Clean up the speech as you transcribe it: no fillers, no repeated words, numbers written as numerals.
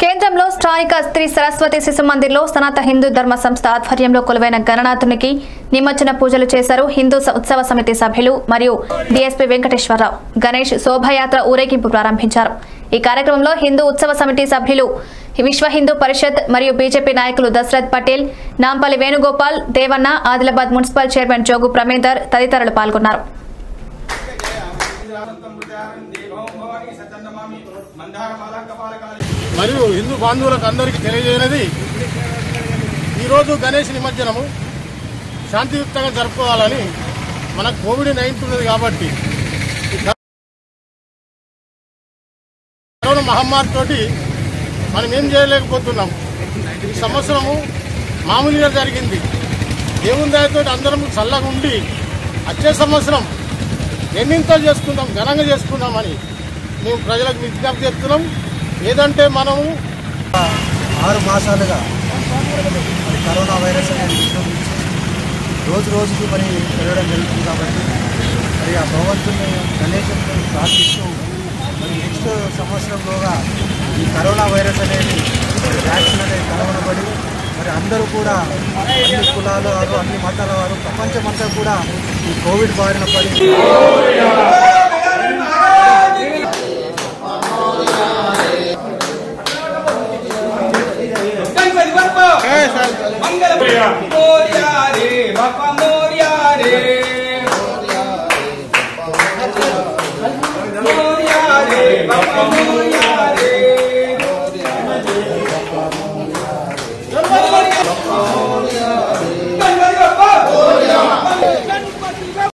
కేంద్రంలో స్థానిక శ్రీ సరస్వతి శిశు మందిర్లో సనాతన హిందూ ధర్మ సంస్థ ఆధ్వర్యంలో కొలువైన గణనాథునికి నిమజ్జన పూజలు చేశారు. హిందూ ఉత్సవ సమితి సభ్యులు మరియు డీఎస్పీ వెంకటేశ్వరరావు గణేష్ శోభాయాత్ర ఊరేగింపు ప్రారంభించారు. ఈ కార్యక్రమంలో హిందూ ఉత్సవ సమితి సభ్యులు, విశ్వ హిందూ పరిషత్ మరియు బీజేపీ నాయకులు దశరథ్ పటేల్, నాంపల్లి వేణుగోపాల్, దేవన్న, ఆదిలాబాద్ మున్సిపల్ చైర్మన్ జోగు ప్రమేందర్ తదితరులు పాల్గొన్నారు. మరియు హిందూ బాంధవులకు అందరికీ తెలియజేయనది, ఈరోజు గణేష్ నిమజ్జనము శాంతియుక్తంగా జరుపుకోవాలని. మనకు కోవిడ్-19 ఉన్నది కాబట్టి కరోనా మహమ్మారితోటి మనం ఏం చేయలేకపోతున్నాం. ఈ సంవత్సరము మామూలుగా జరిగింది. దేవుని దయతో అందరం చల్లగా ఉండి వచ్చే సంవత్సరం ఎన్నింతలు చేసుకుందాం, ఘనంగా చేసుకుందామని మేము ప్రజలకు విజ్ఞప్తి చేస్తున్నాం. ఏదంటే మనము 6 మాసాలుగా కరోనా వైరస్ అనేది విషయం రోజు రోజుకి పెరగడం జరుగుతుంది. కాబట్టి ఆ భగవంతుని గణేశుని ప్రార్థిస్తూ నెక్స్ట్ సంవత్సరంలోగా ఈ కరోనా వైరస్ అనేది వ్యాక్సిన్ అనేది కనుగొనబడి అందరూ కూడా అన్ని కులాల వారు, అన్ని మతాల వారు, ప్రపంచమంతా కూడా ఈ కోవిడ్ బారిన పడి Moria re, Bapa Moria.